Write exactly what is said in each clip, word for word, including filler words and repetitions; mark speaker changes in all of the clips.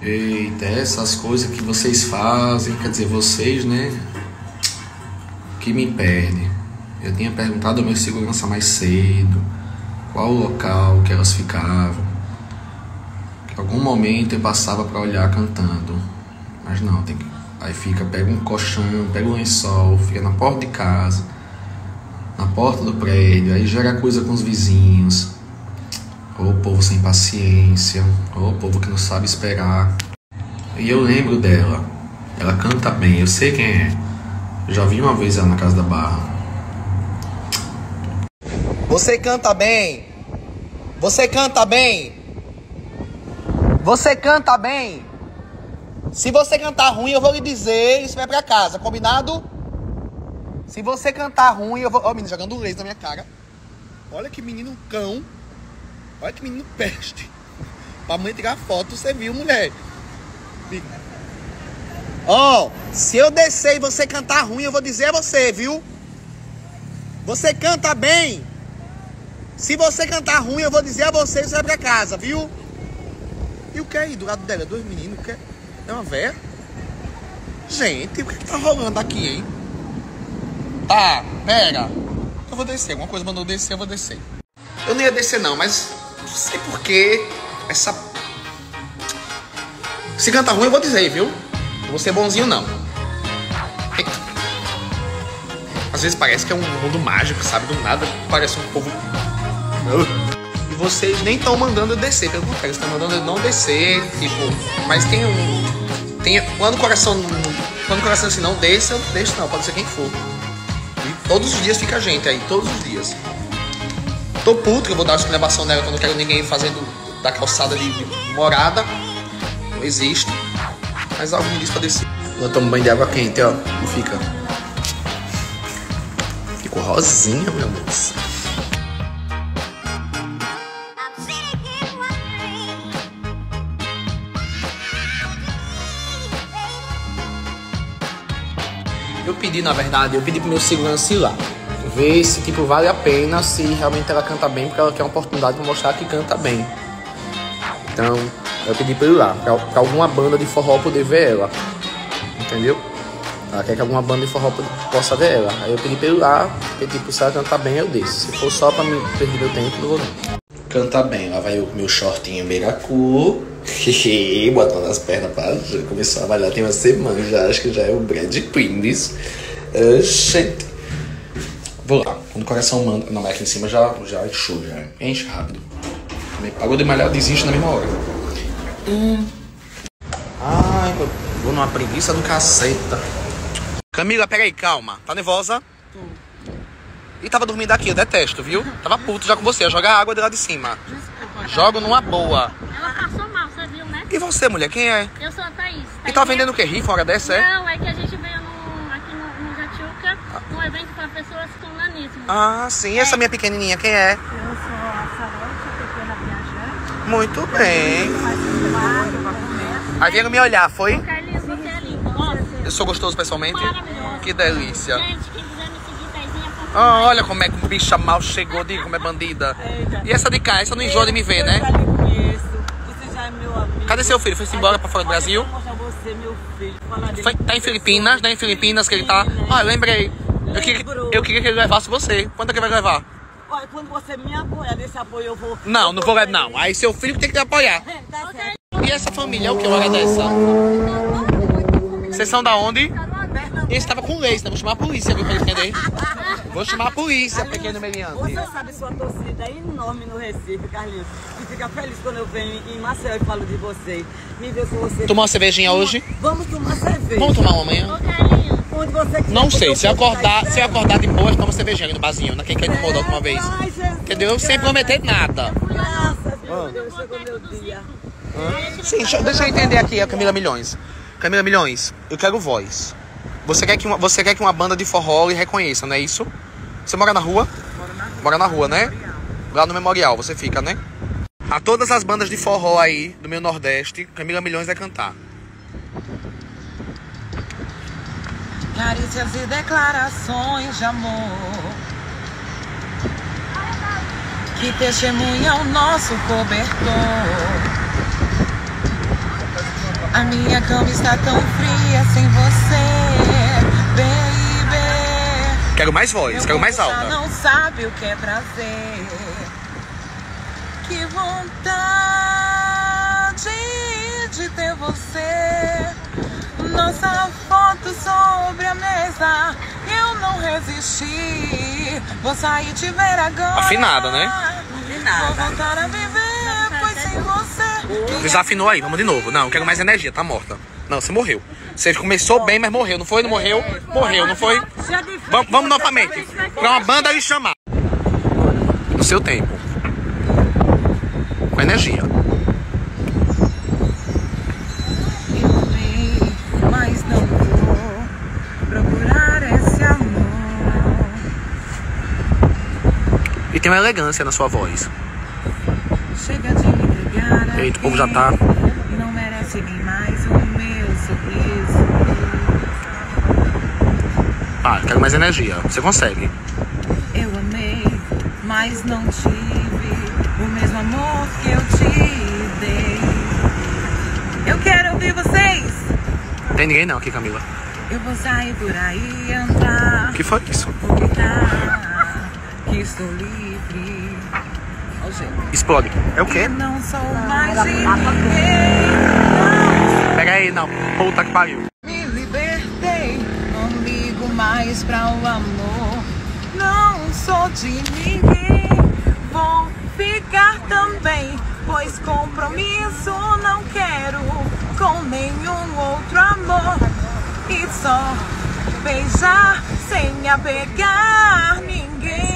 Speaker 1: Eita, essas coisas que vocês fazem, quer dizer, vocês, né? Que me perde. Eu tinha perguntado ao meu segurança mais cedo qual o local que elas ficavam. Que em algum momento eu passava para olhar cantando. Mas não, tem que... Aí fica, pega um colchão, pega um lençol, fica na porta de casa, na porta do prédio, aí gera coisa com os vizinhos. Ou o povo sem paciência, ou o povo que não sabe esperar. E eu lembro dela. Ela canta bem, eu sei quem é. Já vi uma vez ela na Casa da Barra.
Speaker 2: Você canta bem. Você canta bem. Você canta bem. Se você cantar ruim, eu vou lhe dizer e você vai pra casa, combinado? Se você cantar ruim, eu vou... Ó, oh, menino jogando leite na minha cara. Olha que menino cão. Olha que menino peste. Pra mãe tirar foto, você viu, mulher? Ó, oh, se eu descer e você cantar ruim, eu vou dizer a você, viu? Você canta bem. Se você cantar ruim, eu vou dizer a você e você vai pra casa, viu? E o que é aí do lado dela? Dois meninos, o que é? É uma véia? Gente, o que, é que tá rolando aqui, hein? Tá, pera. Eu vou descer. Alguma coisa mandou descer, eu vou descer. Eu não ia descer não, mas não sei porquê. Essa... Se cantar ruim, eu vou dizer, viu? Não vou ser bonzinho, não. Eita. Às vezes parece que é um mundo mágico, sabe? Do nada parece um povo... E vocês nem estão mandando eu descer. Pelo contrário, estão mandando eu não descer. Tipo, mas tem um... Tem, quando o coração quando o coração assim, não desce, eu não deixo não, pode ser quem for. E todos os dias fica gente aí, todos os dias. Tô puto que eu vou dar uma esculhambação nela, que eu não quero ninguém fazendo da calçada de, de morada. Não existe. Mas algo me diz pra descer. Eu tomo banho de água quente, ó. E fica. Ficou rosinha, meu moço. Eu pedi, na verdade, eu pedi pro meu segurança ir lá. Ver se, tipo, vale a pena, se realmente ela canta bem, porque ela quer uma oportunidade de mostrar que canta bem. Então, eu pedi pra ir lá, pra, pra alguma banda de forró poder ver ela. Entendeu? Ela quer que alguma banda de forró possa ver ela. Aí eu pedi pra ir lá, porque, tipo, se ela cantar bem, eu desço. Se for só pra me perder meu tempo, não vou não. Canta bem, lá vai eu com meu shortinho beiracu. Botando as pernas pra... Já começou a malhar tem uma semana já. Acho que já é o Brad Prince. Uh, gente. Vou lá. Quando o coração manda... Não, mas aqui em cima já, já encheu, já. Enche rápido. Pagou de malhar, desiste na mesma hora. Hum. Ai, eu vou numa preguiça do caceta. Camila, peraí, calma. Tá nervosa? Tô. E tava dormindo aqui, eu detesto, viu? Tava puto já com você. Joga água de lá de cima. Desculpa. Joga numa boa. Ela passou mal, você viu, né? E você, mulher, quem é? Eu sou a Thaís. E tá vendendo o quê? Rifa hora dessa, é? Não, é que a gente veio no, aqui no, no Jatiuca, ah. num evento pra pessoas com nanismo. Ah, sim. É. Essa minha pequenininha, quem é? Eu sou a Sarote, a pequena viajante. Muito bem. Aí vieram me olhar, foi? Carlinhos, você é lindo. Eu sou gostoso pessoalmente? Maravilhoso. Que delícia. Gente, quem quiser me seguir, Taizinha, por ah, olha como é que o bicha mal chegou, de como é bandida. Eita. E essa de cá, essa não enjoa de me ver, né? É meu amigo. Cadê seu filho? Foi-se embora pra fora do Brasil? Eu vou mostrar você, meu filho. Foi, tá em Filipinas, né? Em Filipinas que ele tá. Ah, lembrei. Eu queria, eu queria que ele levasse você. Quando é que ele vai levar? Olha, quando você me apoiar, desse apoio eu vou... Não, não vou levar, não. Aí seu filho tem que te apoiar. Tá certo. E essa família é o que hora dessa? Vocês são da onde? Esse tava com leite, né? Vou chamar a polícia, viu, pra ele entender. Vou chamar a polícia, pequeno meliante.
Speaker 3: Você sabe sua torcida é enorme no Recife, Carlinhos. E fica feliz quando eu venho em Maceió e falo de você. Me vê com você.
Speaker 1: Tomar uma cervejinha hoje?
Speaker 3: Vamos tomar cerveja.
Speaker 1: Vamos tomar uma amanhã?
Speaker 3: Ô, Carlinhos. Onde você quiser.
Speaker 1: Não sei, se eu acordar, se eu acordar de boa, toma uma cervejinha no barzinho, naquele que ele mudou alguma vez. Ai, Jesus, entendeu? Sem prometer nada.
Speaker 3: Graças, meu Deus, chegou meu dia.
Speaker 1: Hã? Sim, deixa, deixa eu entender aqui a Camila Milhões. Camila Milhões, eu quero voz. Você quer que uma, você quer que uma banda de forró lhe reconheça, não é isso? Você mora na rua? Moro na rua. Mora na rua, né? Lá no Memorial você fica, né? A todas as bandas de forró aí do meu Nordeste, Camila Milhões vai cantar.
Speaker 4: Carícias e declarações de amor que testemunham nosso cobertor. A minha cama está tão fria sem você, baby.
Speaker 2: Quero mais voz,
Speaker 4: Meu
Speaker 2: quero mais
Speaker 4: corpo já
Speaker 2: alta.
Speaker 4: não sabe o que é prazer. Que vontade de ter você. Nossa foto sobre a mesa, eu não resisti. Vou sair te ver agora.
Speaker 2: Afinada, né?
Speaker 4: Vou voltar a viver, pois sem você.
Speaker 2: Desafinou aí, vamos de novo. Não, quero mais energia, tá morta. Não, você morreu. Você começou bem, mas morreu. Não foi? Não morreu? Morreu, não foi? Vamos, vamos novamente. Pra uma banda lhe chamar. No seu tempo. Com energia.
Speaker 4: Eu vi, mas não vou procurar esse amor.
Speaker 2: E tem uma elegância na sua voz.
Speaker 4: Chega de me ligar.
Speaker 2: Eita, o povo já tá.
Speaker 4: Não merece nem mais o meu sorriso.
Speaker 2: Ah, quero mais energia. Você consegue.
Speaker 4: Eu amei, mas não tive o mesmo amor que eu te dei. Eu quero ouvir vocês.
Speaker 2: Tem ninguém não aqui, Camila.
Speaker 4: Eu vou sair por aí e entrar.
Speaker 2: O que foi isso?
Speaker 4: Porque tá, que estou livre. Ó, gente.
Speaker 2: Explode. É o quê?
Speaker 4: Eu não sou mais de ninguém. Não
Speaker 2: Pega aí, não. Puta que pariu.
Speaker 4: me libertei, não ligo mais pra o amor. Não sou de ninguém, vou ficar também, pois compromisso não quero com nenhum outro amor. E só beijar sem apegar ninguém.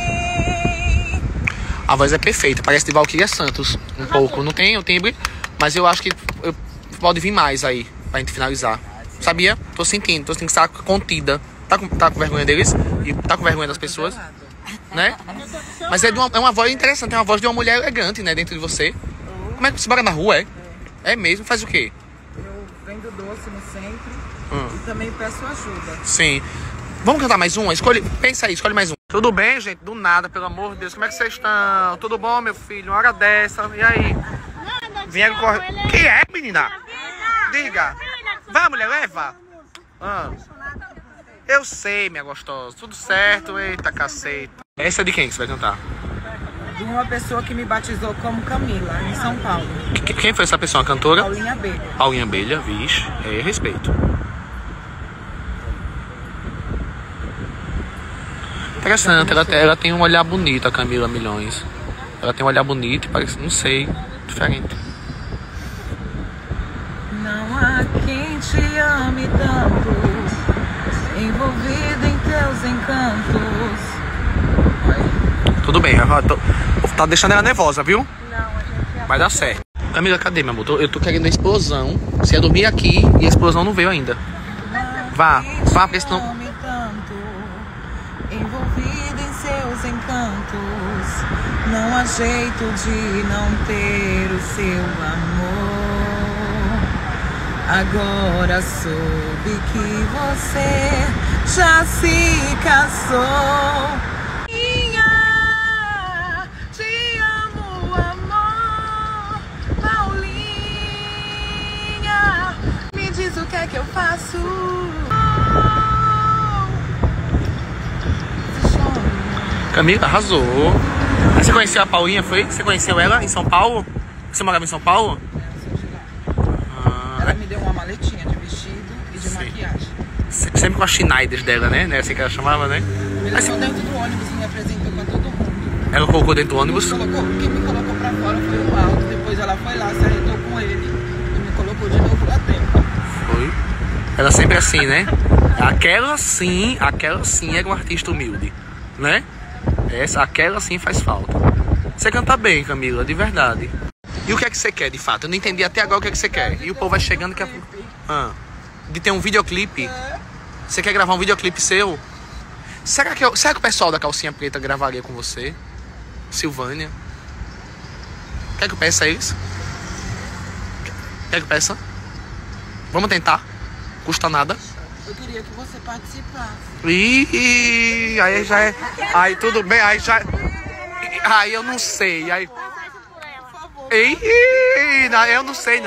Speaker 2: A voz é perfeita, parece de Valquíria Santos. Um pouco. Não tem o timbre, mas eu acho que eu- pode vir mais aí, pra gente finalizar. Sabia? Tô sentindo, tô sentindo que está contida. Tá com, tá com vergonha deles? E tá com vergonha das pessoas? Né? Mas é, de uma, é uma voz interessante, é uma voz de uma mulher elegante, né? Dentro de você. Como é que você mora na rua, é? É mesmo? Faz o quê?
Speaker 4: Eu vendo doce no centro
Speaker 2: Hum.
Speaker 4: e também peço ajuda.
Speaker 2: Sim. Vamos cantar mais uma? Escolhe, pensa aí, escolhe mais um. Tudo bem, gente? Do nada, pelo amor de Deus. Como é que vocês estão? Tudo bom, meu filho? Uma hora dessa. E aí? Vieram correr. Que é, menina? Diga. Vai, mulher, leva. Ah. Eu sei, minha gostosa. Tudo certo. Eita, caceta. Essa é de quem que você vai cantar?
Speaker 4: De uma pessoa que me batizou como Camila, em São Paulo.
Speaker 2: Qu- Quem foi essa pessoa? A cantora?
Speaker 4: Paulinha Abelha.
Speaker 2: Paulinha Abelha, vixe. É, respeito. Interessante, ela, ela tem um olhar bonito, a Camila Milhões. Ela tem um olhar bonito e parece, não sei, diferente.
Speaker 4: Não há quem te ame tanto, envolvido em teus encantos.
Speaker 2: Tudo bem, eu tô, tá deixando ela nervosa, viu? Vai dar certo. Camila, cadê, meu amor? Tô- Eu tô querendo a explosão. Você ia dormir aqui e a explosão não veio ainda. Vá, vá, porque senão...
Speaker 4: Ame tanto, envolvido em seus encantos. Não há jeito de não ter o seu amor. Agora soube que você já se casou. Minha, te amo, amor. Paulinha, me diz o que é que eu faço.
Speaker 2: Camila, arrasou. Aí você conheceu a Paulinha, foi? Você conheceu ela em São Paulo? Você morava em São Paulo?
Speaker 4: Ela me deu uma maletinha de vestido e de
Speaker 2: Sim.
Speaker 4: maquiagem.
Speaker 2: Se- Sempre com as Schneiders dela, né? Né? Assim que ela chamava, né?
Speaker 4: Me
Speaker 2: Mas
Speaker 4: levou dentro do ônibus e me apresentou pra todo mundo.
Speaker 2: ela colocou dentro do ônibus.
Speaker 4: Colocou, quem me colocou pra fora foi o Aldo. Depois ela foi lá, se arretou com ele e me colocou de novo lá dentro.
Speaker 2: Foi. Ela sempre assim, né? Aquela sim, aquela sim era um artista humilde, né? Essa, aquela sim faz falta. Você canta bem, Camila, de verdade. E o que é que você quer, de fato? Eu não entendi até agora o que é que você quer. E o povo vai chegando que a... ah, de ter um videoclipe. Você quer gravar um videoclipe seu? Será que, eu... Será que o pessoal da Calcinha Preta gravaria com você? Silvânia? Quer que eu peça isso? Quer que eu peça? Vamos tentar. Custa nada.
Speaker 4: Eu queria que você participasse.
Speaker 2: Ih, aí já é. Aí tudo bem, aí já. Aí eu não sei. Aí. Ih, não, eu não sei não.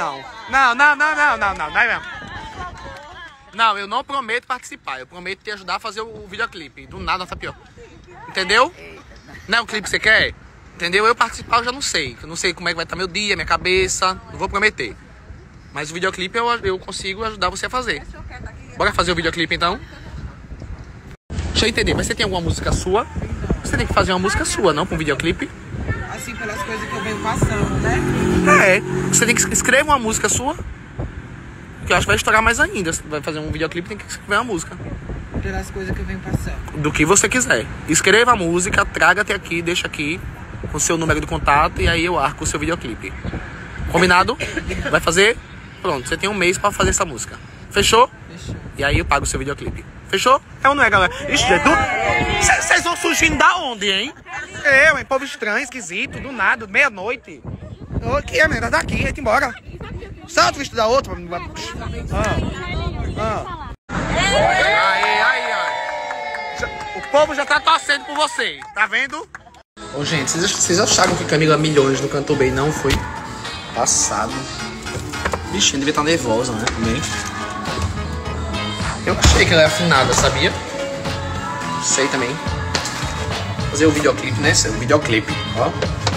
Speaker 2: Não, não, não, não, não, não, não é mesmo. Não, eu não prometo participar. Eu prometo te ajudar a fazer o videoclipe. Do nada, tapioca. Entendeu? Não é o clipe que você quer? Entendeu? Eu participar eu já não sei. Eu não sei como é que vai estar meu dia, minha cabeça. Não vou prometer. Mas o videoclipe eu, eu consigo ajudar você a fazer. Bora fazer o videoclipe então? Deixa eu entender, mas você tem alguma música sua? Você tem que fazer uma música sua, não? Com um videoclipe?
Speaker 4: Assim, pelas coisas que eu venho passando, né?
Speaker 2: É, você tem que escrever uma música sua. Que eu acho que vai estourar mais ainda. Você vai fazer um videoclipe, tem que escrever uma música.
Speaker 4: Pelas coisas que eu venho passando.
Speaker 2: Do que você quiser. Escreva a música, traga até aqui, deixa aqui com o seu número de contato e aí eu arco o seu videoclipe. Combinado? Vai fazer? Pronto, você tem um mês pra fazer essa música. Fechou?
Speaker 4: Fechou.
Speaker 2: E aí eu pago o seu videoclipe. Fechou? É ou não é, galera? Ixi, é tudo. Vocês vão surgindo da onde, hein? Eu, hein? Povo estranho, esquisito, do nada, meia-noite. O que é, menina? Daqui, a gente embora. Salto visto da outra. Ah. Ah. Aí, aí, aí. O povo já tá torcendo por você, tá vendo? Ô, gente, vocês, vocês acharam que Camila Milhões não cantou bem? Não, foi passado. Vixe, devia estar nervosa, né? Também. Eu achei que ela era afinada, sabia? Sei também. Fazer o videoclipe, né? O videoclipe, ó.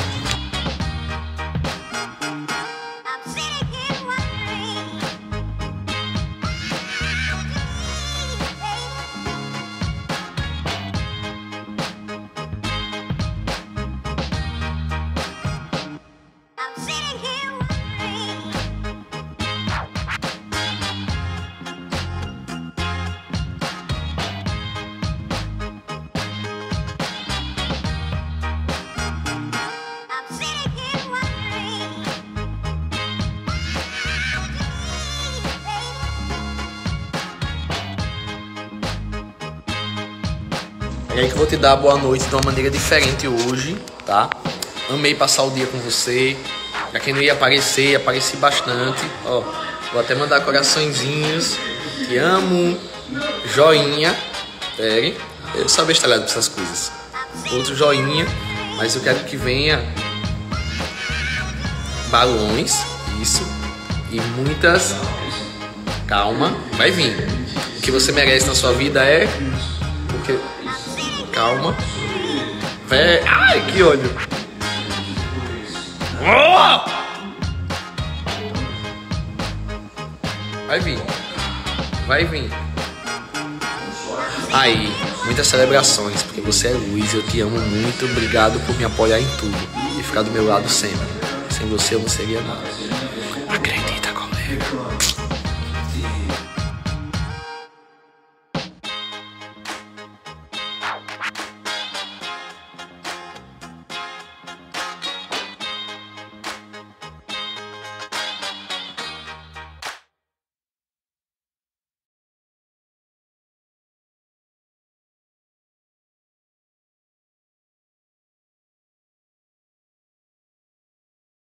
Speaker 2: É aí que eu vou te dar boa noite de uma maneira diferente hoje, tá? Amei passar o dia com você. Pra quem não ia aparecer, apareci bastante. Ó, vou até mandar coraçõezinhos. Te amo. Joinha. Pere. Eu sou bestalhado pra essas coisas. Outro joinha. Mas eu quero que venha balões. Isso. E muitas... Calma. Vai vir. O que você merece na sua vida é... Porque... Calma. Vé... Ai, que olho. Oh! Vai vir. Vai vir. Aí, muitas celebrações, porque você é luz, eu te amo muito. Obrigado por me apoiar em tudo e ficar do meu lado sempre. Sem você eu não seria nada. Acredita, colega.